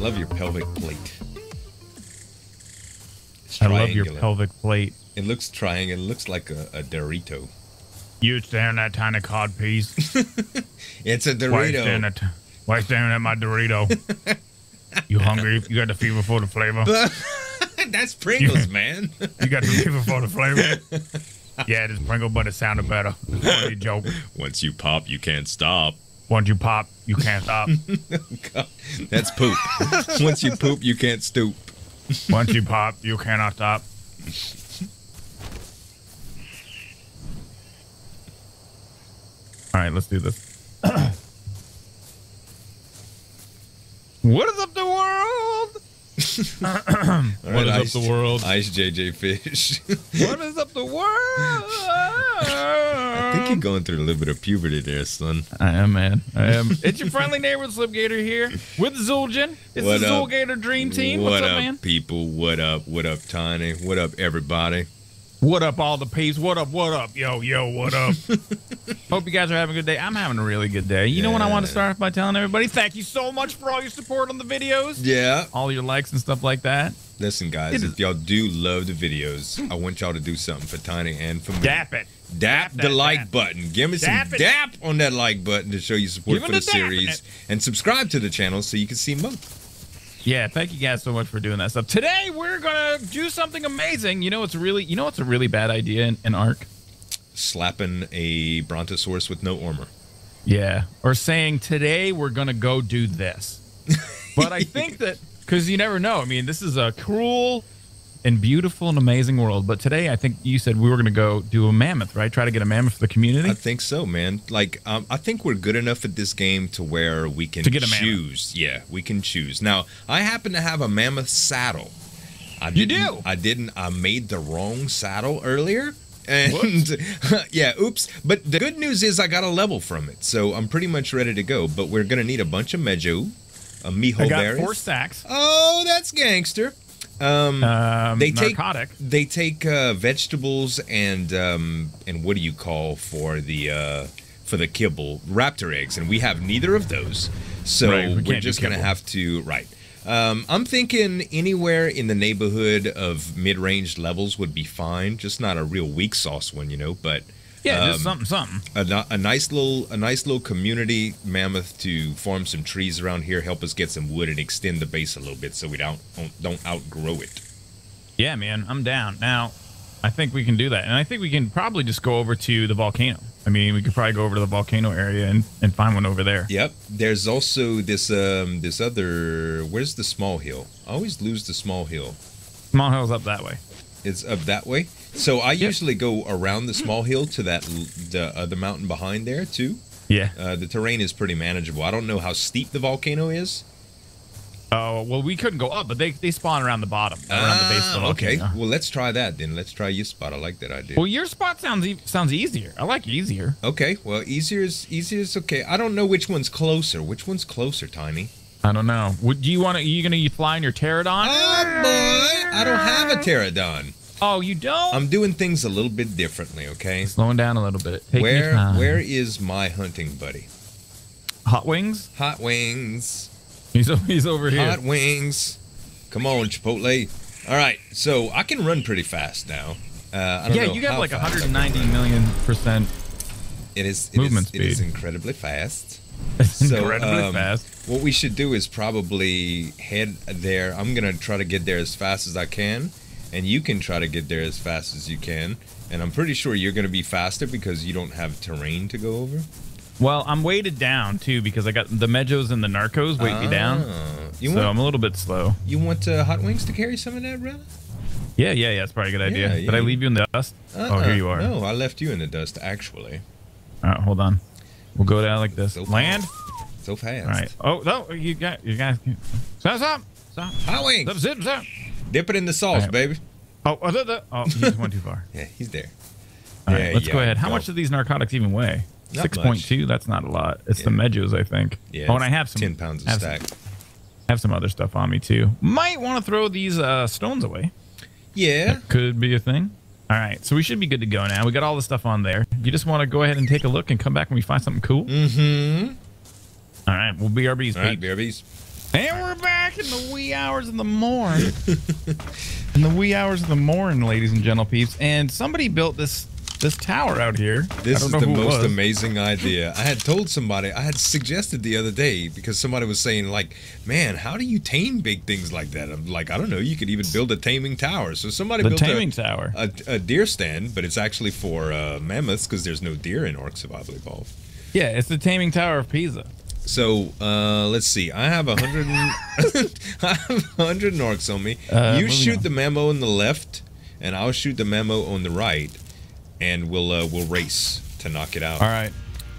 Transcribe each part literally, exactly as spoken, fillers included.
love your pelvic plate. It's I love your triangular. pelvic plate. It looks triangular. It looks like a, a Dorito. You staring at that tiny cod piece? It's a Why you Dorito. staring at, why you staring at my Dorito? You hungry? You got the fever for the flavor? That's Pringles, man. You got the fever for the flavor? Yeah, it is Pringle, but it sounded better. It's a funny joke. Once you pop, you can't stop. Once you pop, you can't stop. God, that's poop. Once you poop, you can't stoop. Once you pop, you cannot stop. All right, let's do this. What is up, the world? What is Ice, up, the world? Ice J J Fish. What is up, the world? I think you're going through a little bit of puberty there, son. I am, man. I am. It's your friendly neighborhood Slipgator here with Zul'jin. It's What the up? Zul'gator Dream Team. What What's up, up, man? people? What up? What up, Tiny? What up, everybody? What up, all the peeps? What up, what up? Yo, yo, what up? Hope you guys are having a good day. I'm having a really good day. You know what I want to start off by telling everybody? Thank you so much for all your support on the videos. Yeah. All your likes and stuff like that. Listen, guys, if y'all do love the videos, I want y'all to do something for Tiny and for me. Dap it. Dap Dap the that like dap. button. Give me Dap some it. dap on that like button to show you support Give for it the a dap. series. And subscribe to the channel so you can see more. Yeah, thank you guys so much for doing that stuff. Today we're gonna do something amazing. You know, it's really, you know, it's a really bad idea in, in Ark. Slapping a Brontosaurus with no armor. Yeah, or saying today we're gonna go do this. But I think that because you never know. I mean, this is a cruel and beautiful and amazing world. But today, I think you said we were gonna go do a mammoth, right? Try to get a mammoth for the community. I think so, man. Like, um, I think we're good enough at this game to where we can To get a mammoth. choose. Yeah, we can choose. Now, I happen to have a mammoth saddle. I You didn't, do? I didn't. I made the wrong saddle earlier. And yeah, oops. But the good news is I got a level from it. So I'm pretty much ready to go. But we're going to need a bunch of Mejo, a miho I got berries. four stacks. Oh, that's gangster. Um, Um, they narcotic. take they take uh, vegetables and um, and what do you call for the uh, for the kibble? Raptor eggs, and we have neither of those. So Right, we we're can't do just gonna kibble. have to right. Um, I'm thinking anywhere in the neighborhood of mid-range levels would be fine. Just not a real weak sauce one, you know. But Yeah, um, just something, something. a, ni- a nice little a nice little community mammoth to form some trees around here, help us get some wood and extend the base a little bit so we don't don't, don't outgrow it. Yeah, man, I'm down. Now, I think we can do that. And I think we can probably just go over to the volcano. I mean, we could probably go over to the volcano area and, and find one over there. Yep. There's also this um this other where's the small hill? I always lose the small hill. Small Hill's up that way. It's up that way. So I usually go around the small hill to that l- the other mountain behind there too. Yeah. Uh, the terrain is pretty manageable. I don't know how steep the volcano is. Oh, well, we couldn't go up, but they, they spawn around the bottom, around the base of the Ah, okay. volcano. Well, let's try that then. Let's try your spot. I like that idea. Well, your spot sounds e- sounds easier. I like easier. Okay. Well, easier is easier is okay. I don't know which one's closer. Which one's closer, Tiny? I don't know. Would you want to? You gonna fly in your pterodon? Oh boy, I don't have a pterodon. Oh, you don't? I'm doing things a little bit differently. Okay. Slowing down a little bit. Take your Where time. where is my hunting buddy? Hot wings? Hot wings. He's o- he's over here. Hot wings. Come on, Chipotle. All right, so I can run pretty fast now. Uh, I don't Yeah, know you got how like fast I can one hundred ninety run. million percent. It is it movement is, It is speed. incredibly fast. Incredibly um, fast. What we should do is probably head there. I'm gonna try to get there as fast as I can, and you can try to get there as fast as you can. And I'm pretty sure you're gonna be faster because you don't have terrain to go over. Well, I'm weighted down too because I got the Mejos and the Narcos weight me down. Ah, You So want I'm a little bit slow. you want uh, Hot Wings to carry some of that, brother? Yeah, yeah, yeah. It's probably a good idea. Yeah, Did I yeah. leave you in the dust? Uh-uh. Oh, here you are. No, I left you in the dust actually. All right, hold on. We'll go down like this. So Land. So fast. All right. Oh no, you got you guys. Stop! Stop! Stop! Hot Wings. Stop! Zip! Stop! Dip it in the sauce, All right. baby. Oh, oh, oh, oh, he just went too far. Yeah, he's there. All right, There let's you go ahead. How go. much do these narcotics even weigh? Not Six point two. That's not a lot. It's the Yeah. Mejos, I think. Yeah. Oh, and I have some ten pounds a have stack. Some, have some other stuff on me too. Might want to throw these uh, stones away. Yeah. Could be a thing. All right, so we should be good to go now. We got all the stuff on there. You just want to go ahead and take a look and come back when we find something cool. Mm-hmm. All right, we'll B R Bs. All right, Pete. B R Bs. And we're back in the wee hours of the morn. In the wee hours of the morn, ladies and gentle peeps. And somebody built this this tower out here. This I is don't the know who it most was. amazing idea. I had told somebody, I had suggested the other day because somebody was saying like, man, how do you tame big things like that? I'm like, I don't know. You could even build a taming tower. So somebody The built taming a, tower. A, a deer stand, but it's actually for uh, mammoths because there's no deer in Ark Survival Evolved. Yeah, it's the taming tower of Pisa. So uh, let's see. I have a hundred. I have a hundred orcs on me. Uh, you moving shoot on. the memo on the left, and I'll shoot the memo on the right, and we'll uh, we'll race to knock it out. All right.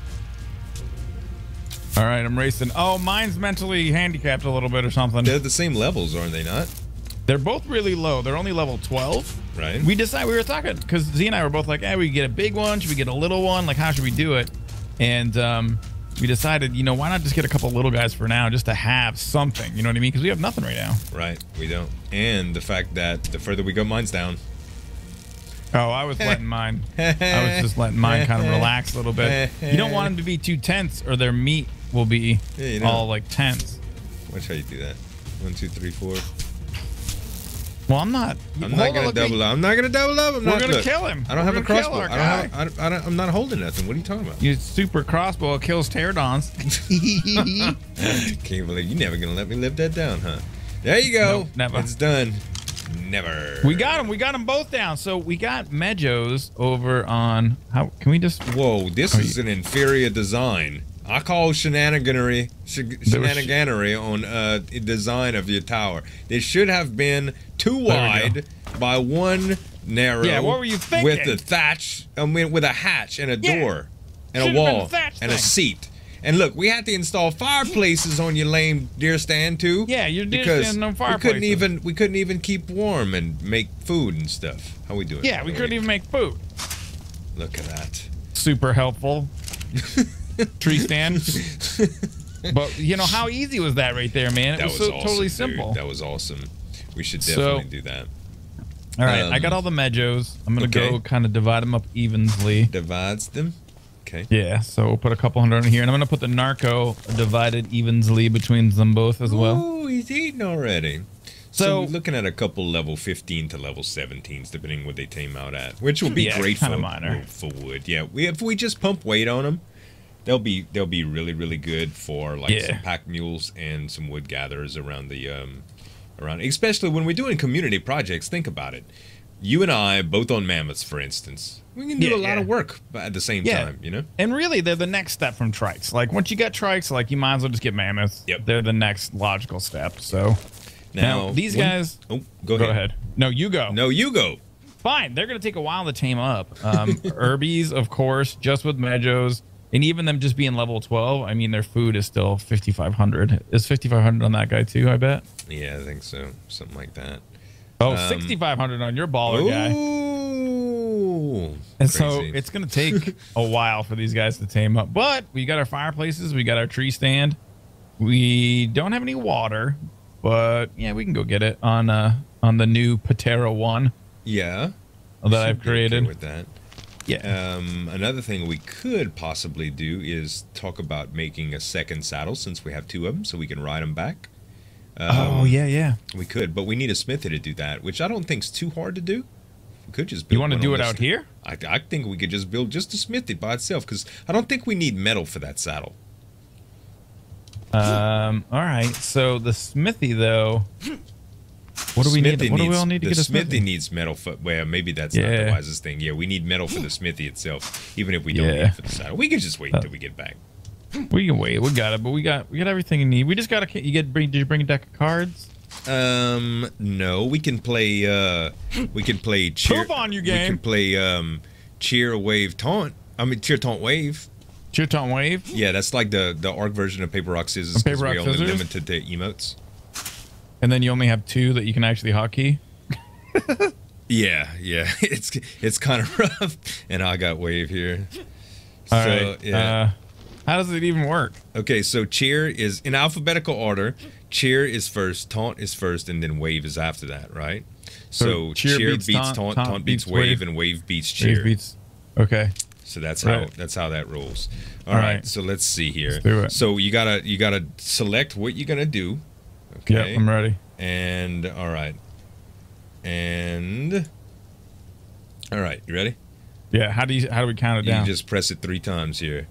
All right, I'm racing. Oh, mine's mentally handicapped a little bit or something. They're the same levels, aren't they not? They're both really low. They're only level twelve. Right. We decided, we were talking, because Z and I were both like, hey, we get a big one. Should we get a little one? Like, how should we do it? And um, we decided, you know, why not just get a couple little guys for now just to have something? You know what I mean? Because we have nothing right now. Right. We don't. And the fact that the further we go, mine's down. Oh, I was letting mine. I was just letting mine kind of relax a little bit. You don't want them to be too tense, or their meat will be Yeah, you know. all like tense. Watch how you do that. One, two, three, four. Well, I'm not. I'm hold not on, gonna look, double up. I'm not gonna double up. I'm We're not gonna look, kill him. I don't We're have a gonna kill crossbow. our I don't have. I don't, I don't, I'm not holding nothing. What are you talking about? Your super crossbow kills pterodons. Can't believe you never gonna let me live that down, huh? There you go. Nope, never. It's done. Never. We got them. We got them both down. So we got Medjos over on. How can we just? Whoa, this Oh, is an inferior design. I call shenaniganery, sh- There was- shenaniganery on uh, design of your tower. It should have been two we wide by one narrow. Yeah, what were you thinking? With a thatch, I mean, with a hatch and a Yeah. door and Should've a been wall a thatch and a thing. seat. And look, we had to install fireplaces on your lame deer stand too. Yeah, your deer because stand on we couldn't fireplaces. even we couldn't even keep warm and make food and stuff. How we doing? Yeah, we couldn't even make food. Look at that. Super helpful. Tree stand. But you know how easy was that right there, man? It That was, was so awesome, totally dude. simple. That was awesome. We should So- definitely do that. All right, I um, got all the Medjos. I'm gonna okay. go kind of divide them up evenly. Divides them. Okay. Yeah, so we'll put a couple hundred in here, and I'm gonna put the narco divided evenly between them both as well. Oh, he's eating already. So, So- we're looking at a couple level fifteen to level seventeens, depending what they tame out at, which will be Yeah, great kinda for, minor. for wood. Yeah, we, if we just pump weight on them, they'll be they'll be really really good for like Yeah. some pack mules and some wood gatherers around the um around. Especially when we're doing community projects. Think about it. You and I both on mammoths, for instance. We can do Yeah, a lot yeah. of work at the same Yeah. time. You know. And really, they're the next step from trikes. Like once you get trikes, like you might as well just get mammoths. Yep. They're the next logical step. So now, these when- guys. Oh, go, Go ahead. ahead. No, you go. No, you go. Fine. They're gonna take a while to tame up. Um, Herbies, of course, just with Medjos, and even them just being level twelve. I mean, their food is still fifty-five hundred. Is fifty-five hundred on that guy too? I bet. Yeah, I think so. Something like that. Oh, Um, sixty-five hundred on your baller guy. Ooh, And so crazy. it's going to take a while for these guys to tame up. But we got our fireplaces. We got our tree stand. We don't have any water. But, yeah, we can go get it on uh, on the new Patera one yeah that should I've be okay created. with that. Yeah. Um, another thing we could possibly do is talk about making a second saddle since we have two of them, so we can ride them back. Um, oh, yeah, yeah. we could, but we need a smithy to do that, which I don't think's too hard to do. We could just build You want to one do on it this- out here? I, I think we could just build just a smithy by itself because I don't think we need metal for that saddle. Um. All right. So the smithy, though. What do we need? Smithy What do we needs- all need to the get a smithy smithy? needs metal for. Well, maybe that's not Yeah. the wisest thing. Yeah, we need metal for the smithy itself, even if we don't Yeah. need it for the saddle. We can just wait Uh, until we get back. We can wait. We got it. But we got we got everything you need. We just got to. You get bring. Did you bring a deck of cards? Um, no, we can play. Uh, we can play cheer. Poop on you, We game. can play um, cheer wave taunt. I mean, cheer taunt wave. Chirton Wave. Yeah, that's like the the arc version of paper rock scissors. Paper, 'cause rock, we only scissors? limited to emotes. And then you only have two that you can actually hotkey. Yeah, yeah, it's it's kind of rough. And I got wave here. All so right. yeah. Uh, how does it even work? Okay, so cheer is in alphabetical order. Cheer is first, taunt is first, and then wave is after that, right? So, So cheer cheer, beats beats, taunt, taunt, taunt taunt, beats beats wave, wave. and wave beats cheer. Wave beats. Okay. So that's how Right. that's how that rolls. All All right. right. So let's see here. Let's do it. So you gotta you gotta select what you're gonna do. Okay. Yeah, I'm ready. And all right. And all right, you ready? Yeah. How do you? How do we count it You down? just press it three times here.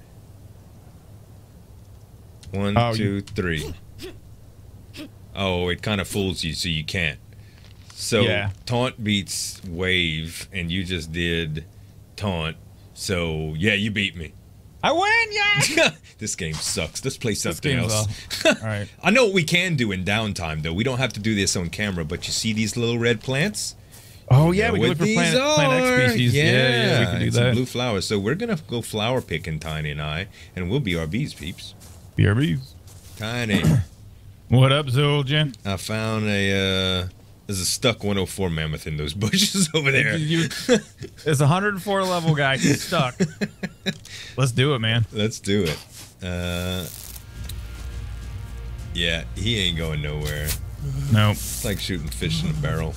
One, Oh, two, you- three. Oh, it kind of fools you, so you can't. So Yeah. taunt beats wave, and you just did taunt. So yeah, you beat me. I win, yeah. This game sucks. Let's play This something game's else. all right. I know what we can do in downtime, though. We don't have to do this on camera, but you see these little red plants? Oh yeah, Know we can what look for these plant, plant X are. species. Yeah, yeah, we can do and some that. blue flowers. So we're gonna go flower picking, Tiny and I, and we'll be our bees, peeps. B R Bs. Tiny, What up, Zuljan? I found a uh, there's a stuck one oh four mammoth in those bushes over there. You, it's a one hundred four level guy. He's stuck. Let's do it, man. Let's do it. Uh, yeah, he ain't going nowhere. Nope. It's like shooting fish in a barrel.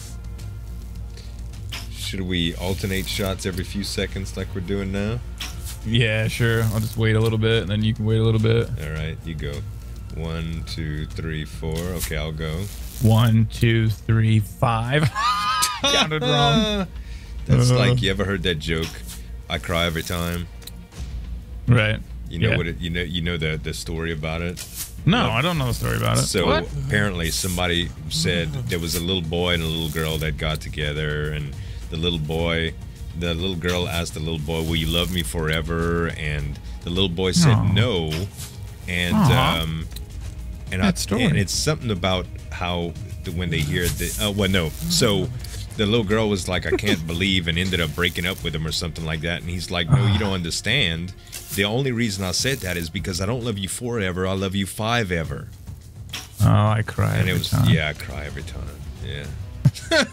Should we alternate shots every few seconds like we're doing now? Yeah, sure. I'll just wait a little bit, and then you can wait a little bit. All right, you go. One, two, three, four. Okay, I'll go. One, two, three, five. Counted wrong. That's Uh. like, you ever heard that joke? I cry every time. Right. You know Yeah. what? It, you know you know the the story about it. No, I don't know the story about it. So What? apparently somebody said there was a little boy and a little girl that got together, and the little boy, the little girl asked the little boy, "Will you love me forever?" And the little boy said Aw. no. And Aw. um, and That I, story. and it's something about how the, when they hear the uh, well no so. The little girl was like, I can't believe, and ended up breaking up with him or something like that. And he's like, no, you don't understand. The only reason I said that is because I don't love you forever. I love you five ever. Oh, I cry And every it was, time. yeah, I cry every time. Yeah.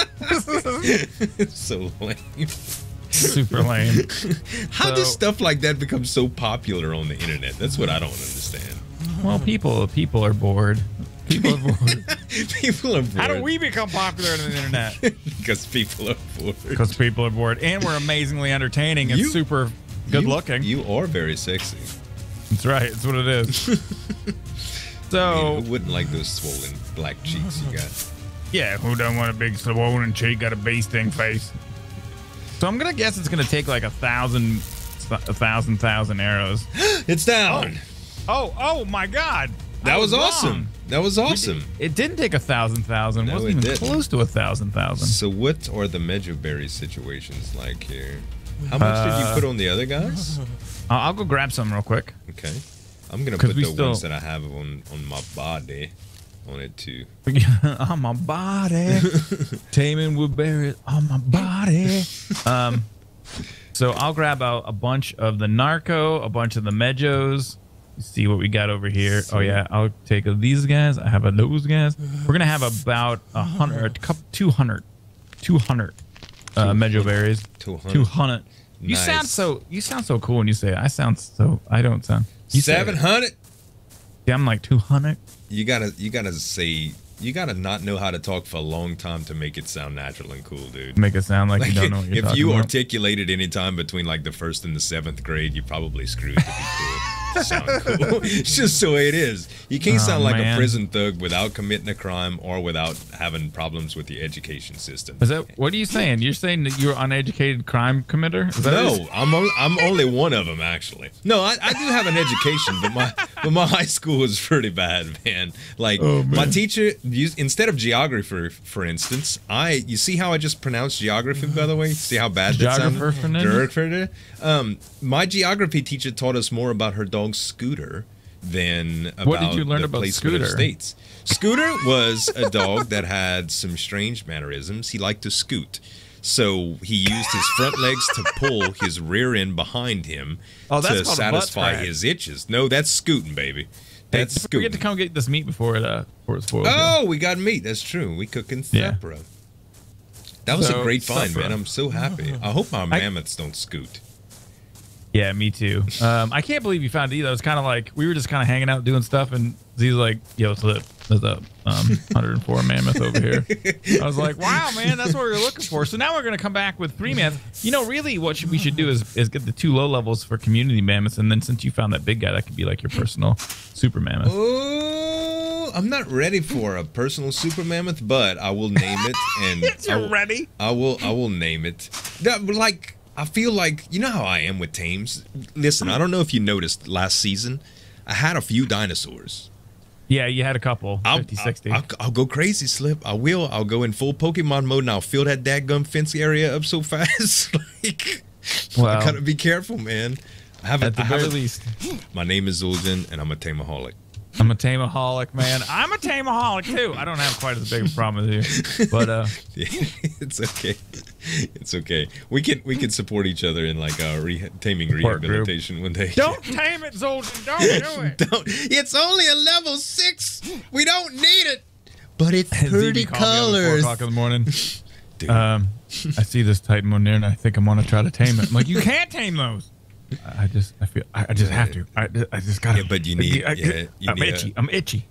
It's so lame. Super lame. How does So- stuff like that become so popular on the internet? That's what I don't understand. Well, people people are bored. People are bored. People are bored. How do we become popular on the internet? Because people are bored. Because people are bored, and we're amazingly entertaining and You- super good You- looking. You are very sexy. That's right. That's what it is. I mean, So who wouldn't like those swollen black cheeks you got? yeah, who don't want a big swollen cheek, got a bee sting face? So I'm gonna guess it's gonna take like a thousand, a thousand, thousand arrows. It's down. Oh, oh my God! That I was wrong. awesome. That was awesome. It didn't take a thousand, thousand. No, Wasn't it even didn't. close to a thousand, thousand. So what are the Mejoberry situations like here? How much did you Uh, put on the other guys? I'll, I'll go grab some real quick. Okay. I'm gonna 'Cause put we the still- ones that I have on on my body on it too. On my body, taming with berries on my body. Um, so I'll grab out a bunch of the narco, a bunch of the mejos. See what we got over here. Oh yeah, I'll take these guys. I have a those guys. We're gonna have about a hundred, a couple, two hundred, two hundred uh, mejo berries. two hundred. Two hundred. You sound Nice. so. You sound so cool when you say it. I sound so. I don't sound. You say it. Seven hundred. Yeah, I'm like two hundred. You gotta you gotta say you gotta not know how to talk for a long time to make it sound natural and cool, dude. Make it sound like, Like, you don't know what you're if talking you about. articulate it any time between like the first and the seventh grade, you probably screwed to be cool. To sound cool. It's just the way it is. You can't Oh, sound like man. a prison thug without committing a crime or without having problems with the education system. Is that what are you saying? You're saying that you're an uneducated crime committer? Is that what you're- No, I'm only, I'm only one of them actually. No, I, I do have an education, but my but my high school was pretty bad, man. Like Oh, man. my teacher used, instead of geography, for, for instance, I you see how I just pronounced geography, by the way. See how bad that Geographer sounded. Fernandez? Geographer. Um, my geography teacher taught us more about her dog Scooter than about What did you learn the about placement of Scooter? states. Scooter was a dog that had some strange mannerisms. He liked to scoot. So he used his front legs to pull his rear end behind him Oh, that's to called a butt satisfy crack. his itches. No, that's scooting, baby. Hey, That's don't forget to scooting. come get this meat before it uh before it spoils. Oh, we got meat. That's true. We cooking Yeah. Thepra. That was So, a great find, Thepra. man. I'm so happy. I hope our I- mammoths don't scoot. Yeah, me too. Um, I can't believe you found it either. It was kind of like we were just kind of hanging out doing stuff, and Z's like, "Yo, what's up? There's a um, one hundred four mammoth over here." I was like, "Wow, man, that's what we were looking for." So now we're gonna come back with three mammoths. You know, really, what should, we should do is is get the two low levels for community mammoths, and then since you found that big guy, that could be like your personal super mammoth. Oh, I'm not ready for a personal super mammoth, but I will name it. And You're I will, ready? I will. I will name it. That, like, I feel like you know how I am with tames. Listen, I don't know if you noticed last season, I had a few dinosaurs. Yeah, you had a couple. I'll, fifty, sixty. I'll, I'll, I'll go crazy, Slip. I will. I'll go in full Pokemon mode and I'll fill that dadgum fence area up so fast. Like, Well, I gotta be careful, man. I haven't. at the I very haven't- least, My name is Zul'jin, and I'm a tamaholic. I'm a tamaholic, man. I'm a tamaholic too. I don't have quite as big a problem as you, but uh, Yeah, it's okay. It's okay. We can we can support each other in like a re- taming Support group. rehabilitation one day. don't tame it, Zoltan. Don't do it. Don't. It's only a level six. We don't need it. But it's Z B pretty called me up at Four colors. o'clock in the morning. Dude. Um, I see this Titan one there, and I think I'm gonna try to tame it. I'm like, you can't tame those. I I just, I feel, I I just have to. I, I just gotta. Yeah, but you need- I, yeah, you I'm need a- itchy. I'm itchy.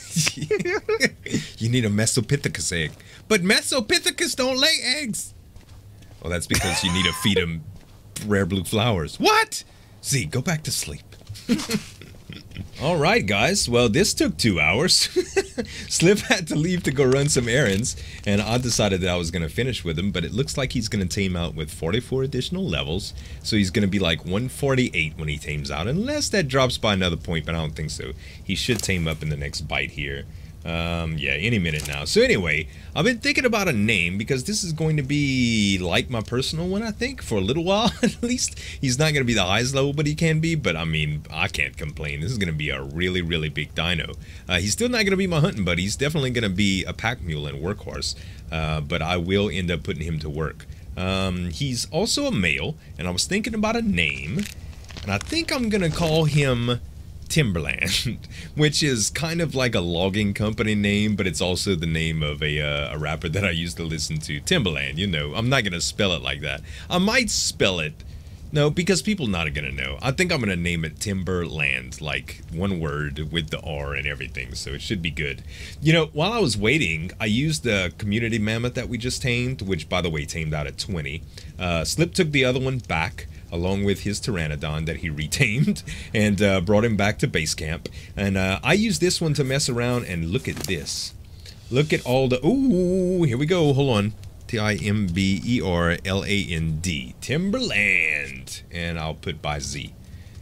You need a Mesopithecus egg. But Mesopithecus don't lay eggs. Well, that's because you need to feed them rare blue flowers. What? Z, go back to sleep. All right, guys. Well, this took two hours. Slip had to leave to go run some errands, and I decided that I was going to finish with him, but it looks like he's going to tame out with forty-four additional levels, so he's going to be like one forty-eight when he tames out, unless that drops by another point, but I don't think so. He should tame up in the next bite here. Um, yeah, any minute now. So anyway, I've been thinking about a name because this is going to be like my personal one, I think, for a little while at least. He's not going to be the highest level, but he can be. But I mean, I can't complain. This is going to be a really, really big dino. Uh, he's still not going to be my hunting buddy. He's definitely going to be a pack mule and workhorse. Uh, but I will end up putting him to work. Um, he's also a male, and I was thinking about a name, and I think I'm going to call him Timberland, which is kind of like a logging company name, but it's also the name of a, uh, a rapper that I used to listen to. Timberland, you know. I'm not going to spell it like that. I might spell it. No, because people not going to know. I think I'm going to name it Timberland, like one word with the R and everything, so it should be good. You know, while I was waiting, I used the community mammoth that we just tamed, which, by the way, tamed out at twenty. Uh, Slip took the other one back, along with his Pteranodon that he retamed, and uh, brought him back to base camp. And uh, I used this one to mess around, and look at this. Look at all the... Ooh, here we go. Hold on. T I M B E R L A N D. Timberland. And I'll put by Z.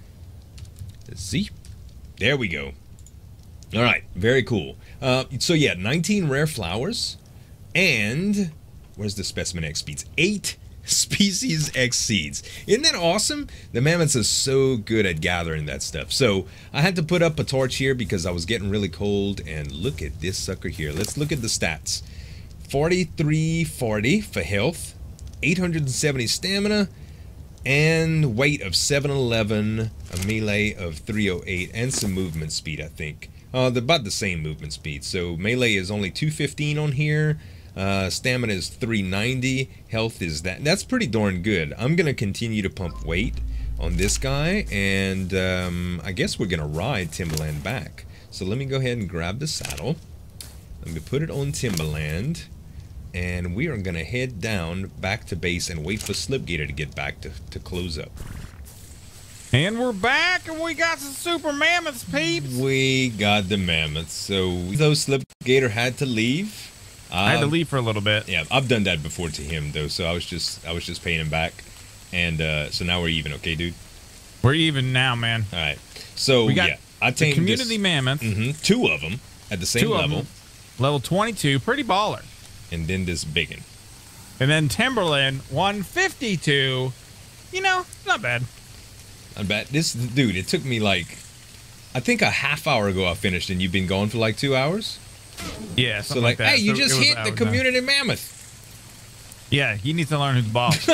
Z. There we go. All right. Very cool. Uh, so, yeah, nineteen rare flowers. And... Where's the Specimen X speeds? Eight Species X seeds. Isn't that awesome? The mammoths are so good at gathering that stuff. So I had to put up a torch here because I was getting really cold. And look at this sucker here. Let's look at the stats. forty-three forty for health, eight hundred seventy stamina, and weight of seven eleven, a melee of three oh eight, and some movement speed, I think. Uh, they're about the same movement speed. So melee is only two fifteen on here. Uh, stamina is three ninety. Health is that. That's pretty darn good. I'm going to continue to pump weight on this guy. And um, I guess we're going to ride Timberland back. So let me go ahead and grab the saddle. Let me put it on Timberland. And we are going to head down back to base and wait for Slipgator to get back to, to close up. And we're back, and we got some super mammoths, peeps. We got the mammoths. So though Slipgator had to leave. I had to um, leave for a little bit. Yeah, I've done that before to him though, so I was just I was just paying him back, and uh, so now we're even, okay, dude. We're even now, man. All right, so We got yeah, I The tamed community this, mammoth, mhm, two of them at the same two of level, them, level twenty-two, pretty baller. and then this biggin. And then Timberland, one fifty-two. You know, not bad. I bet this dude. It took me like, I think a half hour ago I finished, and you've been going for like two hours. Yeah, So something like, that. hey, you So just it was hit the hours now. community mammoth. Yeah, he needs to learn who's boss.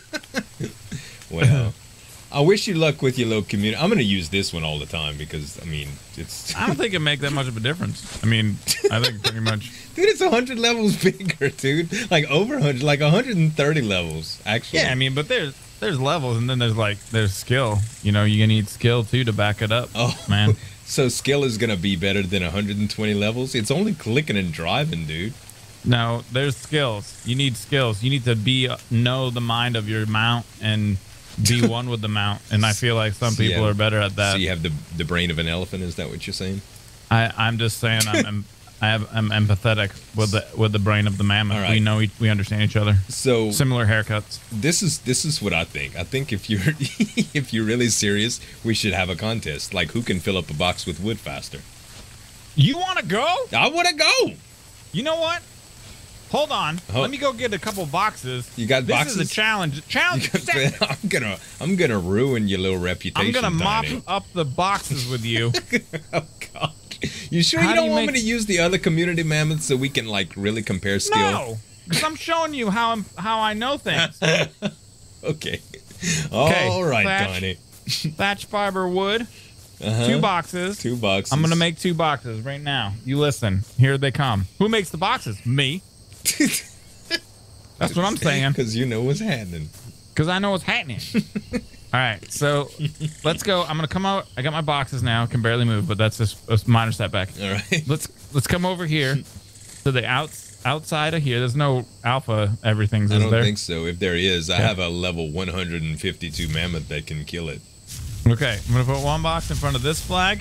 Well, I wish you luck with your little community. I'm gonna use this one all the time because I mean it's. I don't think it make that much of a difference. I mean, I think pretty much. Dude, it's one hundred levels bigger, dude. Like over one hundred, like one hundred thirty levels, actually. Yeah, I mean, but there's there's levels, and then there's like there's skill. You know, you need skill too to back it up. Oh, man. So skill is going to be better than one hundred twenty levels? It's only clicking and driving, dude. No, there's skills. You need skills. You need to be know the mind of your mount and be one with the mount. And I feel like some So you people have- are better at that. So you have the, the brain of an elephant, is that what you're saying? I, I'm just saying I'm, I'm I have I'm empathetic with the with the brain of the mammoth. All right. We know e- we understand each other. So Similar haircuts. this is this is what I think. I think if you're if you're really serious, we should have a contest. Like who can fill up a box with wood faster? You want to go? I want to go. You know what? Hold on. Oh. Let me go get a couple boxes. You got this boxes? This is a challenge. Challenge. accepted. I'm gonna I'm gonna ruin your little reputation. I'm gonna mop Tiny. up the boxes with you. Oh God. You sure How you do don't you want make- me to use the other community mammoths so we can like really compare skill? No, because I'm showing you how I'm how I know things. Okay. Okay, All right, Thatch. Donnie. Thatch fiber wood. Uh-huh. Two boxes. Two boxes. I'm gonna make two boxes right now. You listen. Here they come. Who makes the boxes? Me. That's what I'm saying. Because you know what's happening. Because I know what's happening. All right, so let's go. I'm gonna come out. I got my boxes now. Can barely move, but that's just a minor setback. All right. Let's let's come over here to the out, outside of here. There's no alpha everything's I is don't there. think so. If there is, I Yeah. have a level one hundred fifty-two mammoth that can kill it. Okay, I'm gonna put one box in front of this flag.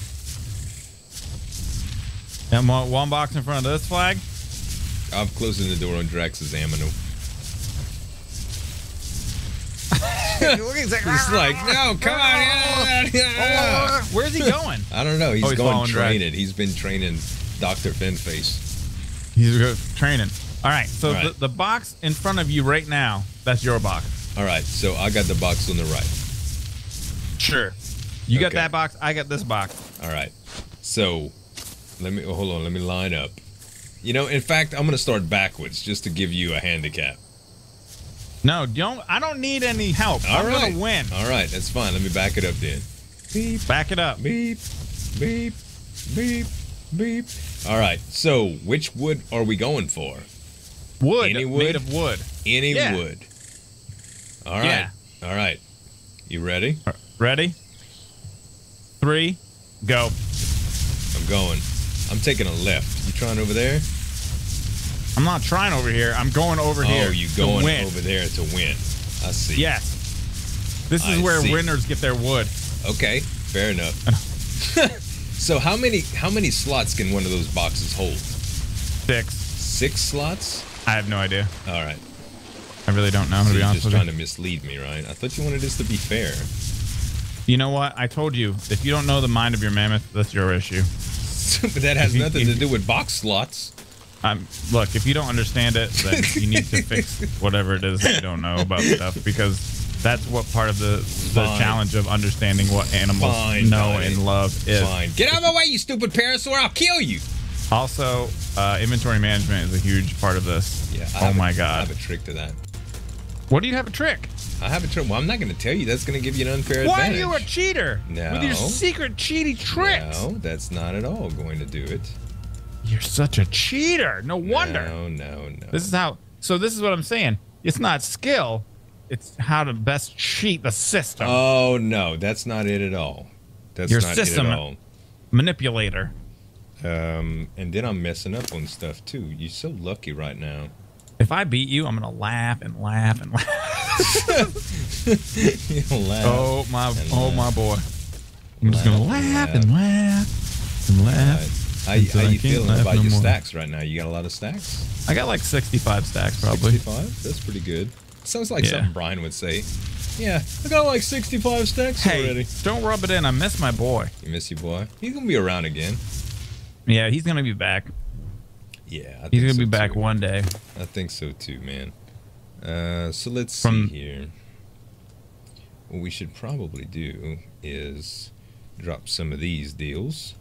And one, one box in front of this flag. I'm closing the door on Drax's ammo. He's like, no, come on. yeah, yeah." Where's he going? I don't know. He's Oh, he's going following Drax. training. He's been training Doctor Finface. He's go- training. All right, so All right. The, the box in front of you right now, that's your box. All right, so I got the box on the right. Sure. You got Okay. that box. I got this box. All right. So let me hold on. Let me line up. You know, in fact, I'm going to start backwards just to give you a handicap. No, don't. I don't need any help. All I'm right. gonna win. All right, that's fine. Let me back it up then. Beep, Back it up. beep, beep, beep, beep. All right. So which wood are we going for? Wood, Any wood? made of wood. Any Yeah. wood. All right. Yeah. All right. You ready? Ready? Three, go. I'm going. I'm taking a left. You trying over there? I'm not trying over here. I'm going over here. Oh, you to going win. over there to win. I see. Yes. This is I where see. winners get their wood. Okay, fair enough. So how many how many slots can one of those boxes hold? Six. Six slots? I have no idea. All right. I really don't know. So To be you're honest just with trying you. to mislead me, right? I thought you wanted this to be fair. You know what? I told you. If you don't know the mind of your mammoth, that's your issue. But that has If you- nothing if to you- do with box slots. Um, look, if you don't understand it, then you need to fix whatever it is that you don't know about stuff, because that's what part of the the Fine. challenge of understanding what animals Fine, know Donnie. and love is. Fine. Get out of my way, you stupid parasaur! I'll kill you. Also, uh, inventory management is a huge part of this. Yeah. I Oh have a- my I god. have a trick to that. What do you have a trick? I have a trick. Well, I'm not going to tell you. That's going to give you an unfair Why are advantage. you a cheater? No. With your secret cheaty tricks. No, that's not at all going to do it. You're such a cheater. No wonder. No, no, no. This is how. So this is what I'm saying. It's not skill. It's how to best cheat the system. Oh no, that's not it at all. That's Your not system. it at all. Manipulator. Um, and then I'm messing up on stuff too. You're so lucky right now. If I beat you, I'm gonna laugh and laugh and laugh. You'll laugh. Oh my, And oh laugh. my boy. I'm just gonna Laugh and laugh and laugh and laugh. How, until how I you can't feeling laugh about no your more. stacks right now? You got a lot of stacks? I got like sixty-five stacks probably. sixty-five? That's pretty good. Sounds like Yeah. something Brian would say. Yeah, I got like sixty-five stacks Hey, already. don't rub it in. I miss my boy. You miss your boy? He's gonna be around again. Yeah, he's gonna be back. Yeah, I He's think gonna so be back too. one day. I think so too, man. Uh, so let's From- see here. What we should probably do is drop some of these deals.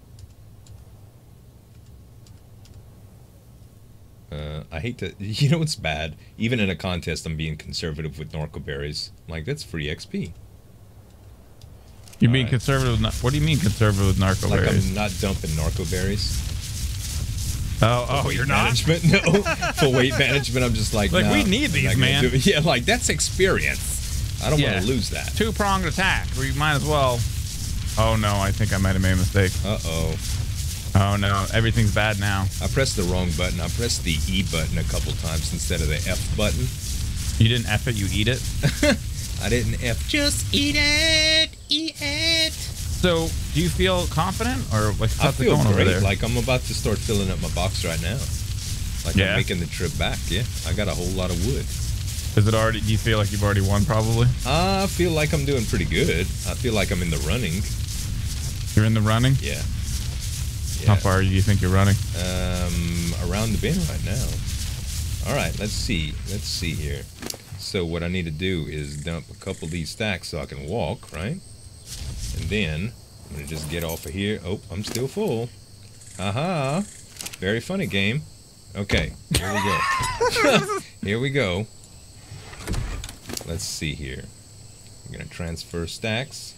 Uh, I hate to, you know what's bad? Even in a contest, I'm being conservative with narcoberries. I'm like, that's free X P. You're being Alright. conservative. With, nar- what do you mean conservative with narco Like, berries? I'm not dumping narcoberries. Oh, oh, Weight you're not. management? No. For weight management, I'm just like, Like, nah, we need I'm these, not gonna man. do it. Yeah, like, that's experience. I don't Yeah. want to lose that. Two pronged attack. Where you might as well. Oh no, I think I might have made a mistake. Uh-oh. Oh no, everything's bad now. I pressed the wrong button. I pressed the E button a couple times instead of the F button. You didn't F it, you eat it. I didn't F. Just eat it. Eat it. So, do you feel confident, or like I how's it feel going over great. there? Like I'm about to start filling up my box right now. Like Yeah. I'm making the trip back. Yeah, I got a whole lot of wood. Is it already? Do you feel like you've already won? Probably. I feel like I'm doing pretty good. I feel like I'm in the running. You're in the running. Yeah. How Yeah. far do you think you're running? Um, around the bend right now. All right, let's see. Let's see here. So what I need to do is dump a couple of these stacks so I can walk, right? And then I'm gonna just get off of here. Oh, I'm still full. Haha. Very funny game. Okay, here we go. Here we go. Let's see here. I'm gonna transfer stacks.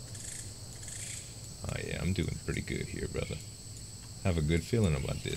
Oh yeah, I'm doing pretty good here, brother. Have a good feeling about this.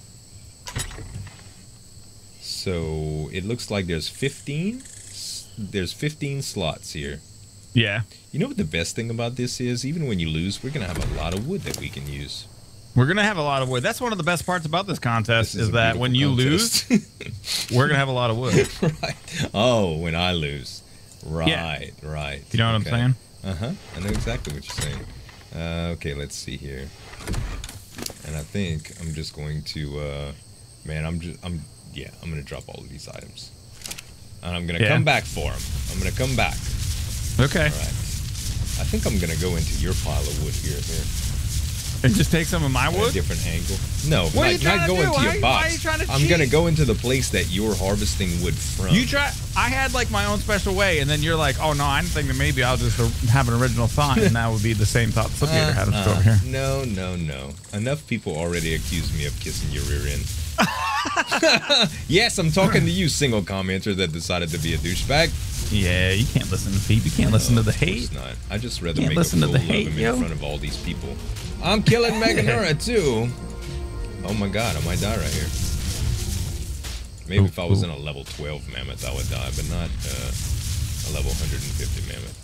So it looks like there's fifteen. There's fifteen slots here. Yeah. You know what the best thing about this is? Even when you lose, we're gonna have a lot of wood that we can use. We're gonna have a lot of wood. That's one of the best parts about this contest This is, a that when you beautiful lose, contest. we're gonna have a lot of wood. Right. Oh, when I lose. Right, Yeah. right. You know what Okay. I'm saying? Uh-huh. I know exactly what you're saying. Uh, okay, let's see here. And I think I'm just going to, uh, man, I'm just, I'm, yeah, I'm going to drop all of these items. And I'm going to Yeah. come back for them. I'm going to come back. Okay. All right. I think I'm going to go into your pile of wood here. here. And just take some of my At a wood. different angle. No, What are you not, trying not to go do? into Why- your why box. are you trying to I'm going to cheat? go into the place that you're harvesting wood from. You try. I had like my own special way, and then you're like, "Oh no, I'm thinking maybe I'll just uh, have an original thought," and that would be the same thought Flipgator had. Let's go over here. No, no, no. Enough people already accuse me of kissing your rear end. Yes, I'm talking to you, single commenter that decided to be a douchebag. Yeah, you can't listen to people. You can't listen to the Of course hate. not. I just rather Can't make listen a to fool the hate, of him yo. in front of all these people. I'm killing Meganura too. Oh my god, I might die right here. Maybe Ooh, if I was ooh. in a level twelve mammoth, I would die, but not uh, a level one hundred fifty mammoth.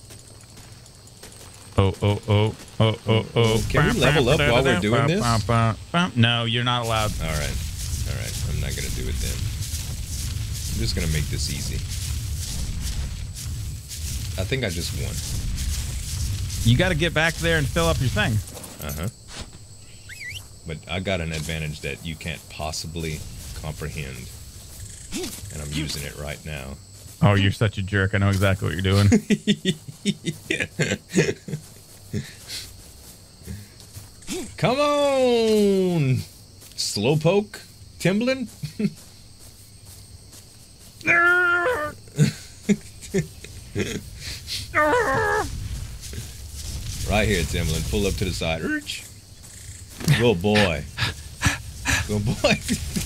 Oh, oh, oh, oh, oh, oh. Can we level up while we're doing this? No, you're not allowed. All right, all right. I'm not gonna do it then. I'm just gonna make this easy. I think I just won. You got to get back there and fill up your thing. Uh huh. But I got an advantage that you can't possibly comprehend, and I'm using it right now. Oh, you're such a jerk. I know exactly what you're doing. Come on, Slowpoke, Timblin. Right here, Timblin. Pull up to the side. Urch. Good boy. Good boy.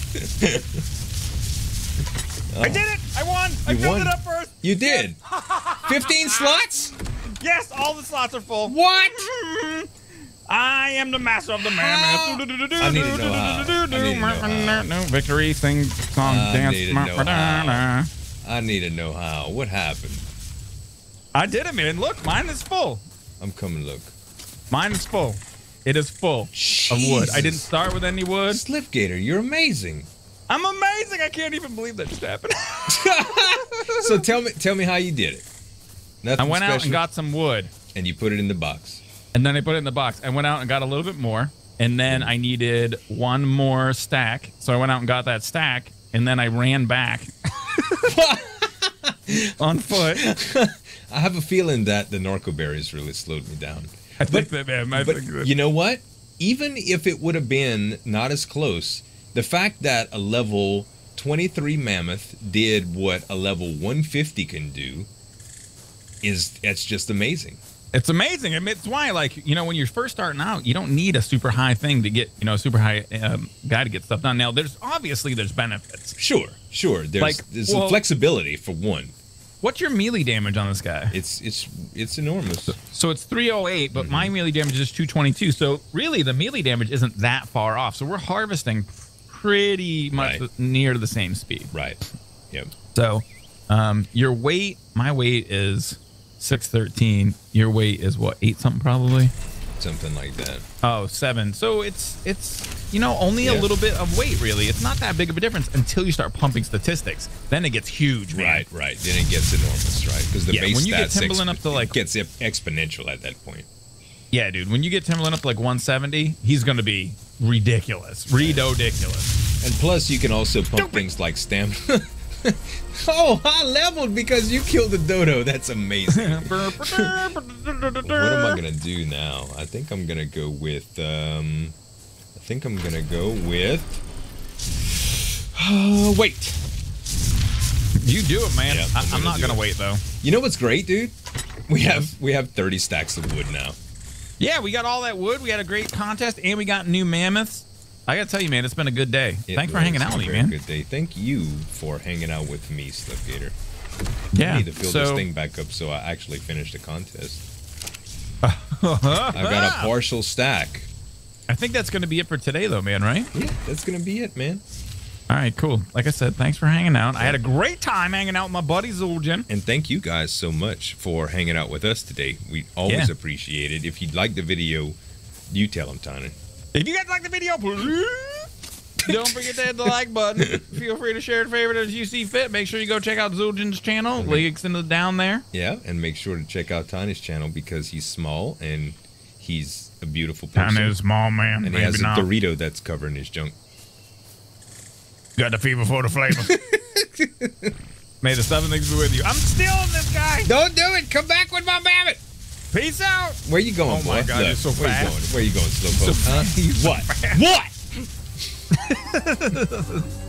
Oh, I did it! I won! I You filled won? it up first! you did. fifteen slots? Yes, all the slots are full. What? I am the master of the mammoth. I need to know how. I need to know how. Victory, sing, song, I dance. need to know how. I need to know how. What happened? I did it, man. Look, mine is full. I'm coming. Look. Mine is full. It is full of wood. I didn't Jesus. start with any wood. Slipgator, you're amazing. I'm amazing. I can't even believe that just happened. So tell me, tell me how you did it. Nothing I went out special, and got some wood, and you put it in the box. and then I put it in the box. I went out and got a little bit more, and then I needed one more stack. So I went out and got that stack, and then I ran back on foot. I have a feeling that the narco berries really slowed me down. I think that, man. I But think that. you know what? Even if it would have been not as close, the fact that a level twenty-three mammoth did what a level one fifty can do is it's just amazing. It's amazing. I mean, it's why, like, you know, when you're first starting out, you don't need a super high thing to get, you know, a super high um, guy to get stuff done. Now, there's obviously there's benefits. Sure, sure. There's Like, there's well- some flexibility for one. What's your melee damage on this guy? It's it's it's enormous. So it's three oh eight, but Mm-hmm. my melee damage is two twenty-two. So really, the melee damage isn't that far off. So we're harvesting pretty much Right. near to the same speed. Right. Yep. So um, your weight, my weight is six thirteen. Your weight is what, eight something probably? Something like that. Oh, seven. So it's it's you know only a Yeah. little bit of weight really. It's not that big of a difference until you start pumping statistics. Then it gets huge, man. Right, right. Then it gets enormous, right? Because the Yeah, base when you get stats Timberland exp- up to, like- it gets e- exponential at that point. Yeah, dude. When you get Timberland up to like one seventy, he's going to be ridiculous. Ridiculous. And plus, you can also pump Stupid. things like stamina. Oh, I leveled because you killed a dodo. That's amazing. What am I going to do now? I think I'm going to go with... Um, I think I'm going to go with... Uh, wait. You do it, man. Yeah, I, I'm, I'm not going to wait, though. You know what's great, dude? We have we have thirty stacks of wood now. Yeah, we got all that wood. We had a great contest, and we got new mammoths. I got to tell you, man, it's been a good day. It Thanks for hanging out with me, man. Good day. Thank you for hanging out with me, Slipgator. Yeah. I need to fill so, this thing back up so I actually finish the contest. I've got a partial stack. I think that's going to be it for today, though, man, right? Yeah, that's going to be it, man. All right, cool. Like I said, thanks for hanging out. I had a great time hanging out with my buddy Zul'jin. And thank you guys so much for hanging out with us today. We always Yeah. appreciate it. If you like the video, you tell them, Tony. If you guys like the video, please don't forget to hit the like button. Feel free to share and favorite as you see fit. Make sure you go check out Zul'jin's channel. Mm-hmm. Links in the down there. Yeah, and make sure to check out Tiny's channel because he's small and he's a beautiful person. Tiny small man. And maybe he has a not. Dorito that's covering his junk. Got the fever for the flavor. May the seven things be with you. I'm stealing this guy. Don't do it. Come back with my mammoth. Peace out. Where you going, Oh boy? my God, Look, you're so where fast. You going? Where you going, Slowpoke? So huh? fast. What? What?